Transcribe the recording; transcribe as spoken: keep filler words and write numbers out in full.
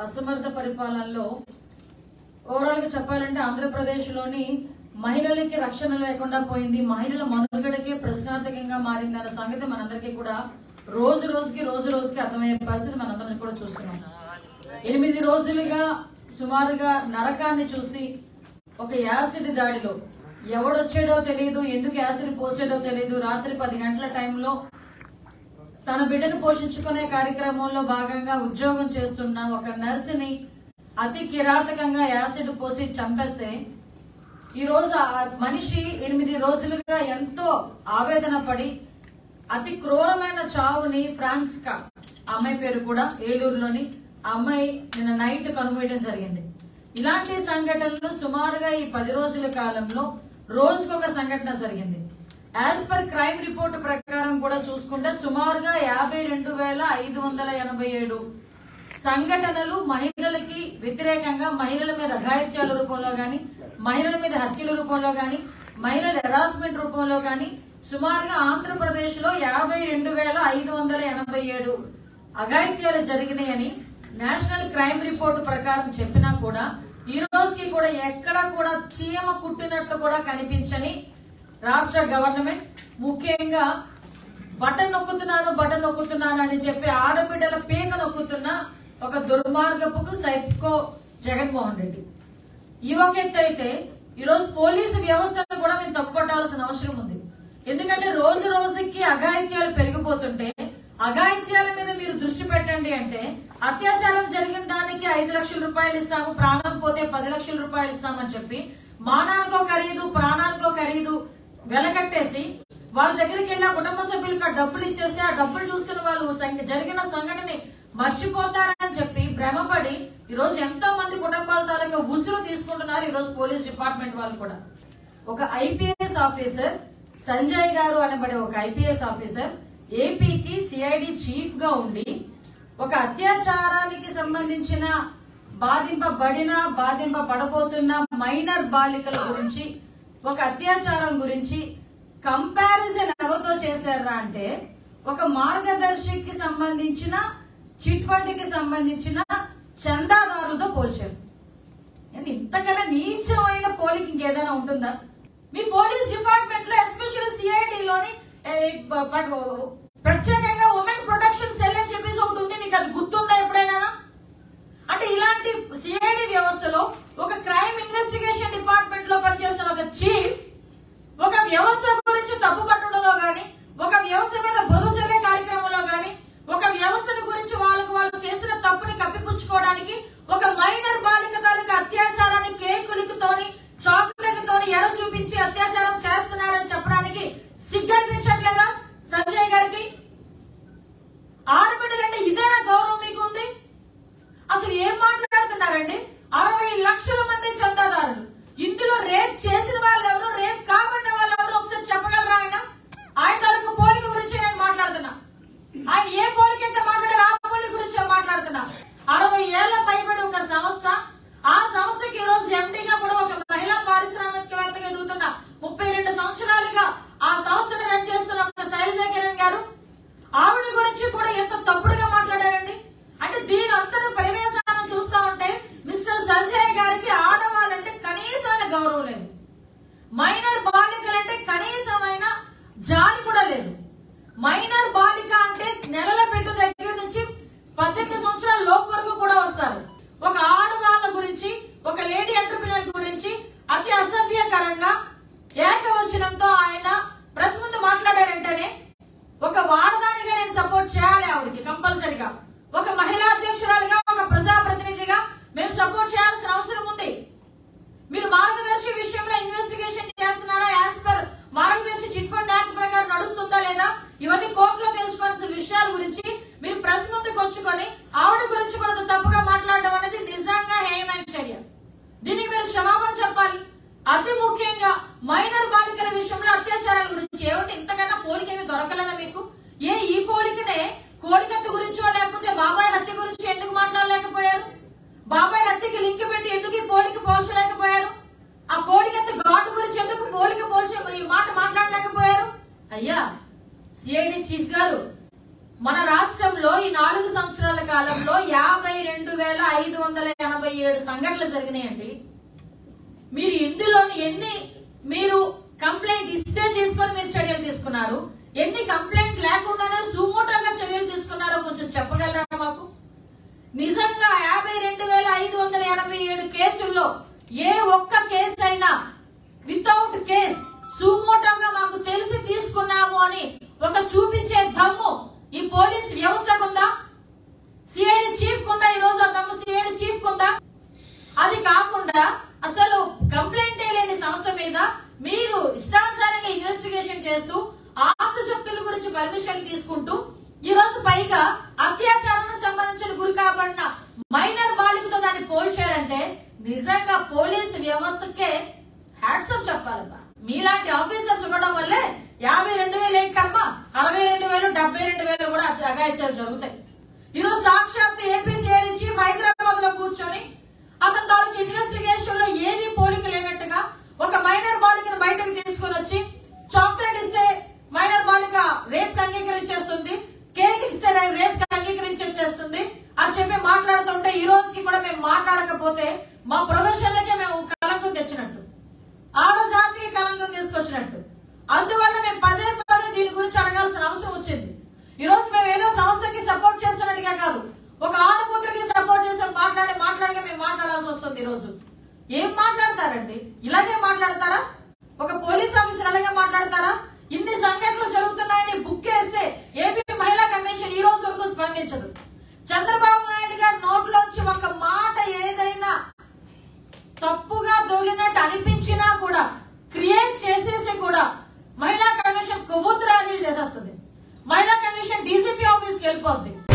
అసమర్థ పరిపాలనలో ఓవరాల్ గా చెప్పాలంటే ఆంధ్రప్రదేశ్ లోని మహిళలకి రక్షణ లేకుండా పోయింది, మహిళల మనుగడకే ప్రశ్నార్థకంగా మారింది అన్న సంగతి మనందరికీ కూడా రోజు రోజుకి రోజు రోజుకి అర్థమయ్యే పరిస్థితి మనందరం కూడా చూస్తున్నాం. ఎనిమిది రోజులుగా సుమారుగా నరకాన్ని చూసి ఒక యాసిడ్ దాడిలో ఎవడొచ్చాడో తెలియదు, ఎందుకు యాసిడ్ పోసాడో తెలియదు, రాత్రి పది గంటల టైంలో తన బిడ్డను పోషించుకునే కార్యక్రమంలో భాగంగా ఉద్యోగం చేస్తున్న ఒక నర్సుని అతి కిరాతకంగా యాసిడ్ పోసి చంపేస్తే ఈ రోజు ఆ మనిషి ఎనిమిది రోజులుగా ఎంతో ఆవేదన పడి అతి క్రూరమైన చావుని ఫ్రాన్స్ కా అమ్మాయి పేరు కూడా ఏలూరులోని ఆ అమ్మాయి నిన్న నైట్ కనుమూయడం జరిగింది. ఇలాంటి సంఘటనలు సుమారుగా ఈ పది రోజుల కాలంలో రోజుకొక సంఘటన జరిగింది. యాజ్ పర్ క్రైమ్ రిపోర్ట్ ప్రకారం కూడా చూసుకుంటే సుమారుగా యాభై రెండు వేల ఐదు వందల ఎనభై ఏడు సంఘటనలు మహిళలకి వ్యతిరేకంగా, మహిళల మీద అఘాయిత్యాల రూపంలో గాని, మహిళల మీద హత్యల రూపంలో గాని, మహిళల హెరాస్మెంట్ రూపంలో గాని సుమారుగా ఆంధ్రప్రదేశ్ లో యాభై రెండు వేల ఐదు వందల ఎనభై ఏడు అఘాయిత్యాలు జరిగినాయని నేషనల్ క్రైమ్ రిపోర్ట్ ప్రకారం చెప్పినా కూడా ఈ రోజుకి కూడా ఎక్కడా కూడా చీమ కుట్టినట్టు కూడా కనిపించని రాష్ట్ర గవర్నమెంట్, ముఖ్యంగా బటన్ నొక్కుతున్నాను బటన్ నొక్కుతున్నాను అని చెప్పి ఆడబిడ్డల పీక నొక్కుతున్న ఒక దుర్మార్గపు సైకో జగన్మోహన్ రెడ్డి. ఈ ఒక ఎత్తు అయితే ఈరోజు పోలీసు వ్యవస్థను కూడా మేము తప్పుపట్టాల్సిన అవసరం ఉంది. ఎందుకంటే రోజు రోజుకి అఘాయిత్యాలు పెరిగిపోతుంటే అఘాయిత్యాల మీద మీరు దృష్టి పెట్టండి అంటే అత్యాచారం జరిగిన దానికి ఐదు లక్షల రూపాయలు ఇస్తాము, ప్రాణం పోతే పది లక్షల రూపాయలు ఇస్తామని చెప్పి మానానికో ఖరీదు ప్రాణానికో ఖరీదు వెలకట్టేసి వాళ్ళ దగ్గరికి వెళ్ళి ఆ కుటుంబ సభ్యులకు డబ్బులు ఇచ్చేస్తే ఆ డబ్బులు చూసుకుని వాళ్ళు జరిగిన సంఘటనని మర్చిపోతారని చెప్పి భ్రమపడి ఈ రోజు ఎంతో మంది కుటుంబాల తాలూకా ఉసురు తీసుకుంటున్నారు ఈ రోజు పోలీస్ డిపార్ట్మెంట్ వాళ్ళు కూడా. ఒక ఐపీఎస్ ఆఫీసర్ సంజయ్ గారు అనబడే ఒక ఐపీఎస్ ఆఫీసర్ ఏపీకి సిఐడి చీఫ్ గా ఉండి ఒక అత్యాచారానికి సంబంధించిన బాధింపబడిన బాధింపబడబోతున్న మైనర్ బాలికల గురించి, ఒక అత్యాచారం గురించి కంపారిజన్ ఎవరితో చేశారా అంటే ఒక మార్గదర్శికి సంబంధించిన చిట్ ఫండ్కి సంబంధించిన చందాదారులతో పోల్చారు. ఇంతకన్నా నీచమైన పోలిక ఇంకేదైనా ఉంటుందా? మీ పోలీస్ డిపార్ట్మెంట్ లో ఎస్పెషల్ సిఐడిలోని ప్రత్యేకంగా ఉమెన్ ప్రొటెక్షన్ సెల్ అని చెప్పేసి ఒకటి ఉంది, మీకు అది గుర్తుందా ఎప్పుడైనా? అంటే ఇలాంటి సిఐడి వ్యవస్థలో ఒక క్రైమ్ ఇన్వెస్టిగేషన్ డిపార్ట్మెంట్ లో పనిచేస్తున్న ఒక చీఫ్ ఒక వ్యవస్థ గురించి తప్పు పట్టడంలో గాని, ఒక వ్యవస్థ మీద బురద చల్లే కార్యక్రమంలో గాని, ఒక వ్యవస్థను గురించి వాళ్ళకు వాళ్ళు చేసిన తప్పుని కప్పిపుచ్చుకోవడానికి ఒక మైనర్ బాలిక తాలూకా అత్యాచారాన్ని కేకులతోని చాక్లెట్లతోని ఎర చూపించి అత్యాచారం చేస్తున్నారని చెప్పడానికి సిగ్గనిపించట్లేదా సంజయ్ గారికి? ఆడబిడ్డలంటే ఇదేనా గౌరవం మీకు ఉంది? అసలు ఏం మాట్లాడుతున్నారండి? అరవై లక్షల మంది చందాదారులు, ఇందులో రేప్ చేసిన వాళ్ళు ఎవరు, రేప్ కాబడిన వాళ్ళు ఎవరు ఒకసారి చెప్పగలరా? ఆయన ఆయన తాలూకు పోలిక గురించి నేను మాట్లాడుతున్నా. ఆయన ఏ పోలిక అయితే మాట్లాడారు ఆ పోలిక గురించి మాట్లాడుతున్నా. అరవై ఏళ్ల పైబడి ఒక సంస్థ, ఆ సంస్థకి ఈ రోజు ఎండీగా కూడా ఒక మహిళా పారిశ్రామికవేత్తగా ఎదుగుతున్న ముప్పై రెండు సంవత్సరాలుగా ఆ సంస్థని రన్ చేస్తున్న ఒక శైలజ కిరణ్ గారు, ఆవిడ గురించి కూడా ఎంత తప్పుడుగా మాట్లాడారండి. అంటే దీని అంతటి పరివేశాన్ని చూస్తా ఉంటే మిస్టర్ సంజయ్ గారికి ఆడవాళ్ళంటే కనీసమైన గౌరవం లేదు, మైనర్ బాలికలంటే కనీసమైన జాలి కూడా లేదు. మైనర్ బాలిక అంటే నెలల పెట్టు దగ్గర నుంచి పద్దెనిమిది సంవత్సరాల లోపు వరకు కూడా వస్తారు. ఒక ఆడవాళ్ళ గురించి, ఒక లేడీ ఎంటర్ప్రినర్ గురించి అతి అసభ్యకరంగా ఏకవచనంతో ఆయన ప్రెస్ ముందు మాట్లాడారంటేనే ఒక వాడదానిగా నేను సపోర్ట్ చేయాలి ఆవిడకి కంపల్సరిగా. ఒక మహిళా అధ్యక్షురాలుగా, ఒక ప్రజాప్రతినిధిగా మేము సపోర్ట్ చేయాల్సిన అవసరం ఉంది. మీరు మార్గదర్శి విషయంలో ఇన్వెస్టిగేషన్ చేస్తున్నారా? As per Margadarsi chit fund act ప్రకారం నడుస్తుందా లేదా? ఇవన్నీ కోర్టులో తెలుసుకోవాల్సిన విషయాల గురించి మీరు ప్రెస్ ముందుకు వచ్చుకొని ఆవిడ గురించి కూడా తప్పుగా మాట్లాడడం అనేది నిజంగా హేయమైన చర్య. దీనికి మీరు క్షమాపణ చెప్పాలి. అతి ముఖ్యంగా మైనర్ బాలికల విషయంలో అత్యాచారాల గురించి ఏమిటి ఇంతకన్నా పోలిక ఏమి దొరకలేదా మీకు? ఏ ఈ పోలికనే కోడికత్తి గురించో లేకపోతే బాబాయ్ హత్య గురించి ఎందుకు మాట్లాడలేకపోయారు? బాబాయ్ హత్యకి లింక్ పెట్టి ఎందుకు ఈ పోలిక పోల్చలేకపోయారు? ఆ కోడికత్తి ఘాటు గురించి ఎందుకు పోలిక పోల్చే ఈ మాట మాట్లాడలేకపోయారు? అయ్యా సిఐడి చీఫ్ గారు, మన రాష్ట్రంలో ఈ నాలుగు సంవత్సరాల కాలంలో యాభై రెండు వేల ఐదు వందల ఎనభై ఏడు సంఘటనలు జరిగినాయండి. మీరు ఇందులోని ఎన్ని మీరు కంప్లైంట్ ఇస్తే తీసుకొని మీరు చర్యలు తీసుకున్నారు, ఎన్ని కంప్లైంట్ లేకుండానే సుమోటోగా చర్యలు తీసుకున్నారో కొంచెం చెప్పగలరా మాకు? నిజంగా యాభై రెండు వేల ఐదు వందల ఎనభై ఏడు కేసుల్లో ఏ ఒక్క కేసు అయినా వితౌట్ కేస్ సుమోటోగా మాకు తెలిసి తీసుకున్నాము అని ఒక చూపించే దమ్ము ఈ పోలీస్ వ్యవస్థకు ఉందా? సిఐడి చీఫ్ కుందా? ఈ రోజు ఆ దమ్ము సిఐడి చీఫ్ కుందా? అది కాకుండా అసలు కంప్లైంట్ లేని సంస్థ మీద మీరు ఇష్టానుసారంగా ఇన్వెస్టిగేషన్ చేస్తూ ఆస్తి జప్తుల గురించి పర్మిషన్ తీసుకుంటూ ఈ రోజు పైగా అత్యాచారానికి సంబంధించిన గురి కాబడిన మైనర్ బాలికతో దాన్ని పోల్చారంటే నిజంగా పోలీస్ వ్యవస్థకే హ్యాట్స్ ఆఫ్ చెప్పాలబ్బా. మీలాంటి ఆఫీసర్స్ ఉండడం వల్లే యాభై రెండు వేలు ఏ కర్మ, అరవై రెండు వేలు డెబ్బై రెండు వేలు కూడా అగాయిత్యాలు జరుగుతాయి. ఈరోజు సాక్షాత్ ఏపీసీఐడి చీఫ్ హైదరాబాద్ లో కూర్చొని అతని తాలూకు ఇన్వెస్టిగేషన్ లో ఏది పోలిక లేనట్టుగా ఒక మైనర్ బాలికను బయటకు తీసుకుని వచ్చి చాక్లెట్ ఇస్తే మైనర్ బాలిక రేప్ కి అంగీకరించేస్తుంది, కేక్ ఇస్తే రేప్ కి అంగీకరించేస్తుంది అని చెప్పి మాట్లాడుతుంటే ఈ రోజుకి కూడా మేము మాట్లాడకపోతే మా ప్రొఫెషన్ లకే మేము కలంకం తెచ్చినట్టు, ఆడజాతికి కలంకం తీసుకొచ్చినట్టు. అందువల్ల మేము పదే పదే దీని గురించి అడగాల్సిన అవసరం వచ్చింది. ఈ రోజు మేము ఏదో సంస్థకి సపోర్ట్ చేస్తున్నట్టుగా కాదు, ఒక ఆడపూత్రకి సపోర్ట్ చేసి మాట్లాడే మాట్లాడగా మేము మాట్లాడాల్సి వస్తుంది. ఈ రోజు ఏం మాట్లాడతారండి? ఇలాగే మాట్లాడతారా? ఒక పోలీస్ ఆఫీసర్ అలాగే మాట్లాడతారా? ఇన్ని సంఘటనలు జరుగుతున్నాయని బుక్ చేస్తే ఏపీ మహిళా కమిషన్ ఈ రోజు వరకు స్పందించదు. చంద్రబాబు నాయుడు గారి నోట్లోంచి ఒక మాట ఏదైనా తప్పుగా దొరికినట్టు అనిపించినా కూడా క్రియేట్ చేసేసి కూడా మహిళా కమిషన్ కొవ్వొత్తు ర్యాలీలు చేసేస్తుంది. మహిళా కమిషన్ డీజీపీ ఆఫీస్కి వెళ్ళిపోద్ది.